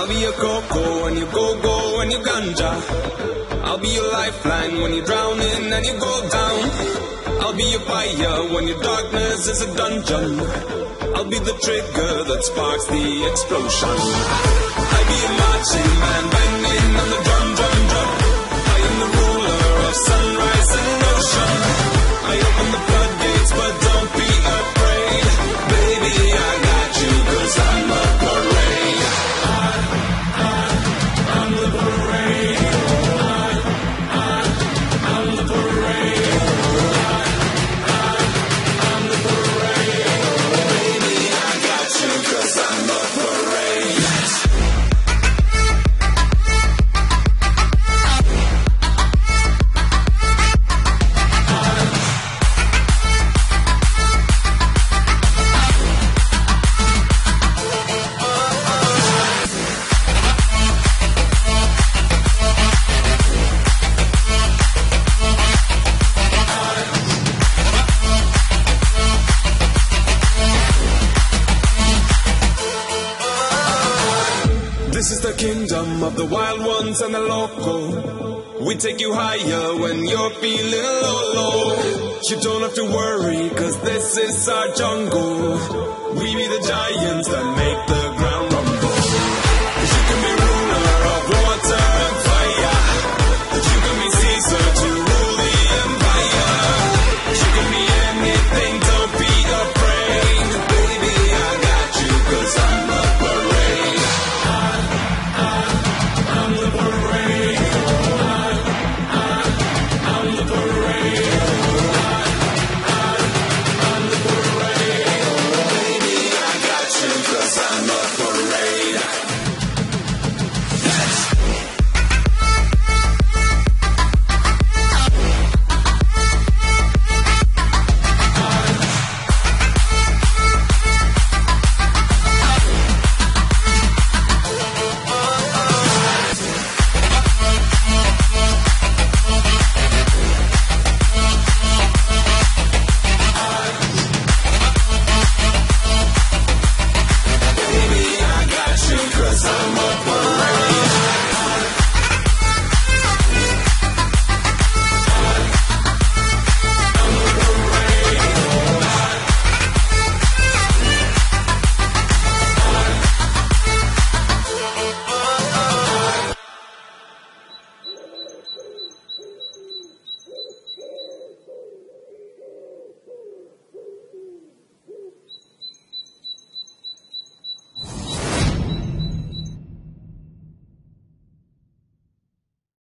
I'll be your cocoa when you go when you ganja. I'll be your lifeline when you're drowning and you go down. I'll be your fire when your darkness is a dungeon. I'll be the trigger that sparks the explosion. I'll be a marching band banging on the drum, drum, drum. I am the ruler of sunrise and ocean. I open the floodgates, but don't be afraid. Baby, I got you, 'cause I'm a parade. I'm the parade. I'm the parade. I'm the parade. Baby, I got you, 'cause I'm a parade. This is the kingdom of the wild ones and the local. We take you higher when you're feeling low, low. You don't have to worry, 'cause this is our jungle. We be the giants that make